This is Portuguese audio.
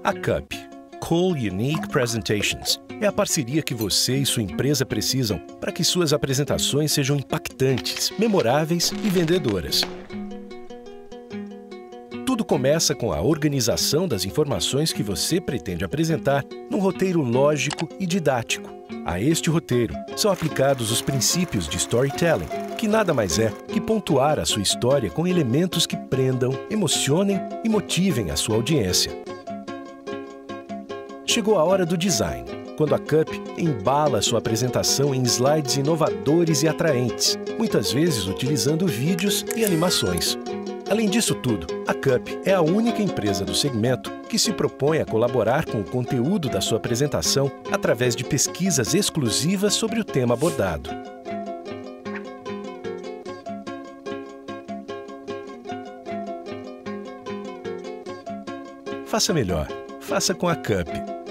A CUP, Cool Unique Presentations, é a parceria que você e sua empresa precisam para que suas apresentações sejam impactantes, memoráveis e vendedoras. Tudo começa com a organização das informações que você pretende apresentar num roteiro lógico e didático. A este roteiro são aplicados os princípios de storytelling, que nada mais é que pontuar a sua história com elementos que prendam, emocionem e motivem a sua audiência. Chegou a hora do design, quando a CUP embala sua apresentação em slides inovadores e atraentes, muitas vezes utilizando vídeos e animações. Além disso tudo, a CUP é a única empresa do segmento que se propõe a colaborar com o conteúdo da sua apresentação através de pesquisas exclusivas sobre o tema abordado. Faça melhor. Faça com a CUP.